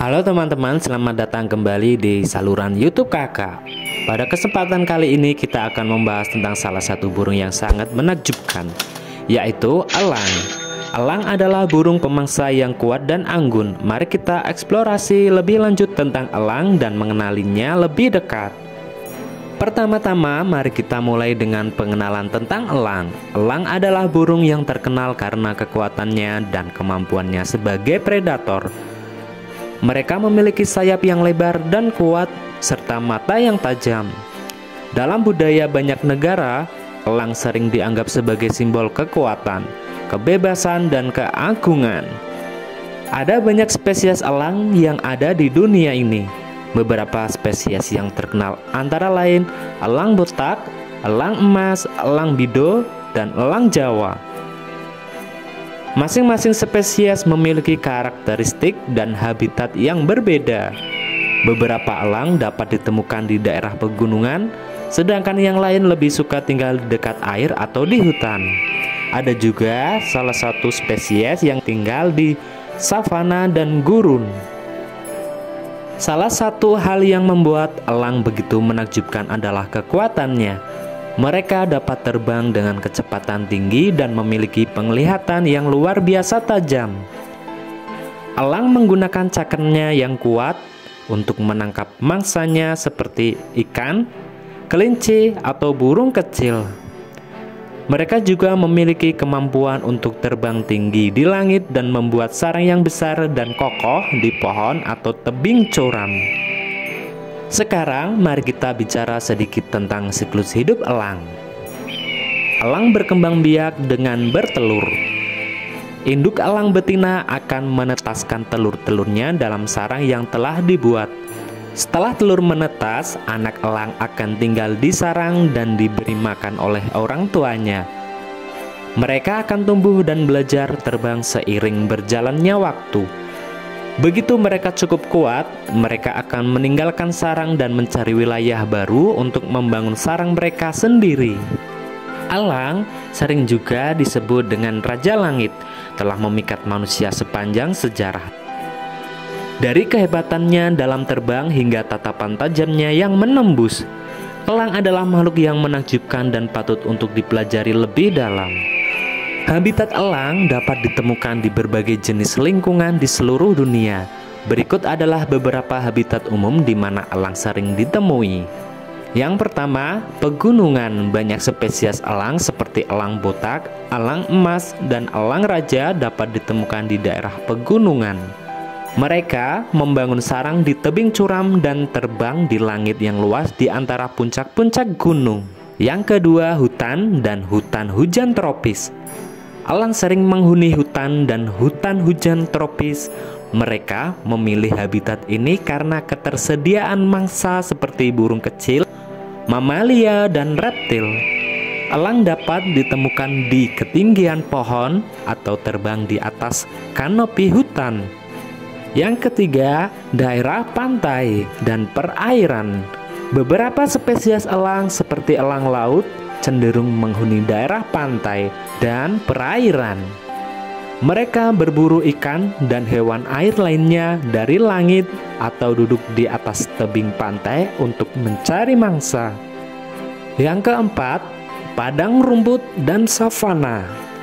Halo teman-teman, selamat datang kembali di saluran YouTube Kakak. Pada kesempatan kali ini kita akan membahas tentang salah satu burung yang sangat menakjubkan, yaitu elang. Elang adalah burung pemangsa yang kuat dan anggun. Mari kita eksplorasi lebih lanjut tentang elang dan mengenalinya lebih dekat. Pertama-tama, mari kita mulai dengan pengenalan tentang elang. Elang adalah burung yang terkenal karena kekuatannya dan kemampuannya sebagai predator. Mereka memiliki sayap yang lebar dan kuat, serta mata yang tajam. Dalam budaya banyak negara, elang sering dianggap sebagai simbol kekuatan, kebebasan, dan keagungan. Ada banyak spesies elang yang ada di dunia ini. Beberapa spesies yang terkenal antara lain elang botak, elang emas, elang bido, dan elang Jawa. Masing-masing spesies memiliki karakteristik dan habitat yang berbeda. Beberapa elang dapat ditemukan di daerah pegunungan, sedangkan yang lain lebih suka tinggal di dekat air atau di hutan. Ada juga salah satu spesies yang tinggal di savana dan gurun. Salah satu hal yang membuat elang begitu menakjubkan adalah kekuatannya. Mereka dapat terbang dengan kecepatan tinggi dan memiliki penglihatan yang luar biasa tajam. Elang menggunakan cakramnya yang kuat untuk menangkap mangsanya seperti ikan, kelinci, atau burung kecil. Mereka juga memiliki kemampuan untuk terbang tinggi di langit dan membuat sarang yang besar dan kokoh di pohon atau tebing curam. Sekarang mari kita bicara sedikit tentang siklus hidup elang. Elang berkembang biak dengan bertelur. Induk elang betina akan menetaskan telur-telurnya dalam sarang yang telah dibuat. Setelah telur menetas, anak elang akan tinggal di sarang dan diberi makan oleh orang tuanya. Mereka akan tumbuh dan belajar terbang seiring berjalannya waktu. Begitu mereka cukup kuat, mereka akan meninggalkan sarang dan mencari wilayah baru untuk membangun sarang mereka sendiri. Elang sering juga disebut dengan Raja Langit, telah memikat manusia sepanjang sejarah. Dari kehebatannya dalam terbang hingga tatapan tajamnya yang menembus, elang adalah makhluk yang menakjubkan dan patut untuk dipelajari lebih dalam. Habitat elang dapat ditemukan di berbagai jenis lingkungan di seluruh dunia. Berikut adalah beberapa habitat umum di mana elang sering ditemui. Yang pertama, pegunungan. Banyak spesies elang seperti elang botak, elang emas, dan elang raja dapat ditemukan di daerah pegunungan. Mereka membangun sarang di tebing curam dan terbang di langit yang luas di antara puncak-puncak gunung. Yang kedua, hutan dan hutan hujan tropis. Elang sering menghuni hutan dan hutan hujan tropis. Mereka memilih habitat ini karena ketersediaan mangsa seperti burung kecil, mamalia, dan reptil. Elang dapat ditemukan di ketinggian pohon atau terbang di atas kanopi hutan. Yang ketiga, daerah pantai dan perairan. Beberapa spesies elang seperti elang laut cenderung menghuni daerah pantai dan perairan. Mereka berburu ikan dan hewan air lainnya dari langit atau duduk di atas tebing pantai untuk mencari mangsa. Yang keempat, padang rumput dan savana.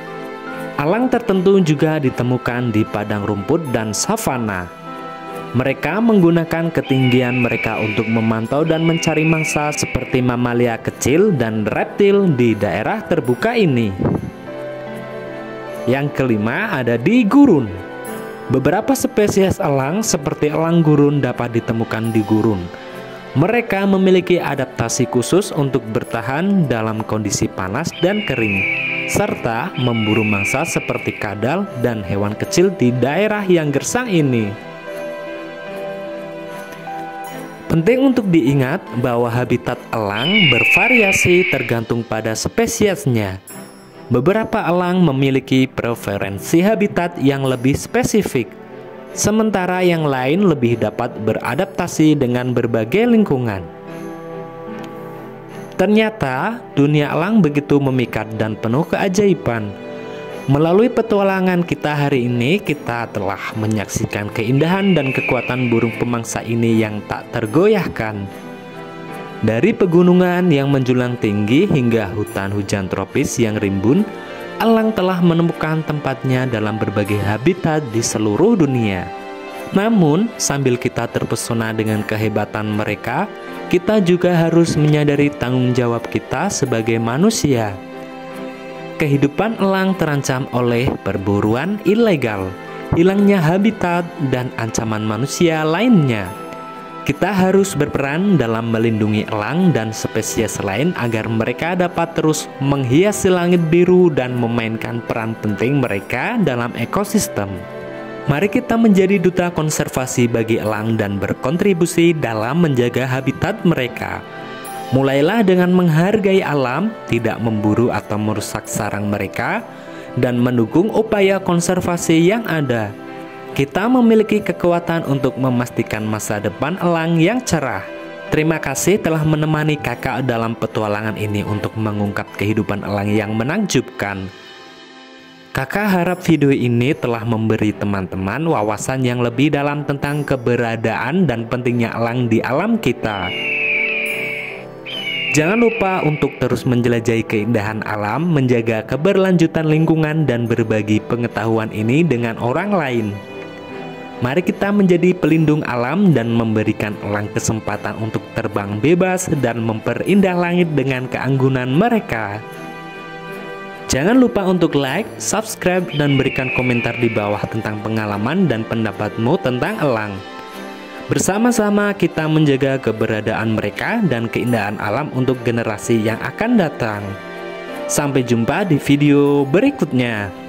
Elang tertentu juga ditemukan di padang rumput dan savana. Mereka menggunakan ketinggian mereka untuk memantau dan mencari mangsa seperti mamalia kecil dan reptil di daerah terbuka ini. Yang kelima ada di gurun. Beberapa spesies elang seperti elang gurun dapat ditemukan di gurun. Mereka memiliki adaptasi khusus untuk bertahan dalam kondisi panas dan kering, serta memburu mangsa seperti kadal dan hewan kecil di daerah yang gersang ini. Penting untuk diingat bahwa habitat elang bervariasi tergantung pada spesiesnya. Beberapa elang memiliki preferensi habitat yang lebih spesifik, sementara yang lain lebih dapat beradaptasi dengan berbagai lingkungan. Ternyata dunia elang begitu memikat dan penuh keajaiban. Melalui petualangan kita hari ini, kita telah menyaksikan keindahan dan kekuatan burung pemangsa ini yang tak tergoyahkan. Dari pegunungan yang menjulang tinggi hingga hutan hujan tropis yang rimbun, elang telah menemukan tempatnya dalam berbagai habitat di seluruh dunia. Namun, sambil kita terpesona dengan kehebatan mereka, kita juga harus menyadari tanggung jawab kita sebagai manusia. Kehidupan elang terancam oleh perburuan ilegal, hilangnya habitat, dan ancaman manusia lainnya. Kita harus berperan dalam melindungi elang dan spesies lain agar mereka dapat terus menghiasi langit biru dan memainkan peran penting mereka dalam ekosistem. Mari kita menjadi duta konservasi bagi elang dan berkontribusi dalam menjaga habitat mereka. Mulailah dengan menghargai alam, tidak memburu atau merusak sarang mereka, dan mendukung upaya konservasi yang ada. Kita memiliki kekuatan untuk memastikan masa depan elang yang cerah. Terima kasih telah menemani kakak dalam petualangan ini untuk mengungkap kehidupan elang yang menakjubkan. Kakak harap video ini telah memberi teman-teman wawasan yang lebih dalam tentang keberadaan dan pentingnya elang di alam kita. Jangan lupa untuk terus menjelajahi keindahan alam, menjaga keberlanjutan lingkungan, dan berbagi pengetahuan ini dengan orang lain. Mari kita menjadi pelindung alam dan memberikan elang kesempatan untuk terbang bebas dan memperindah langit dengan keanggunan mereka. Jangan lupa untuk like, subscribe, dan berikan komentar di bawah tentang pengalaman dan pendapatmu tentang elang. Bersama-sama kita menjaga keberadaan mereka dan keindahan alam untuk generasi yang akan datang. Sampai jumpa di video berikutnya.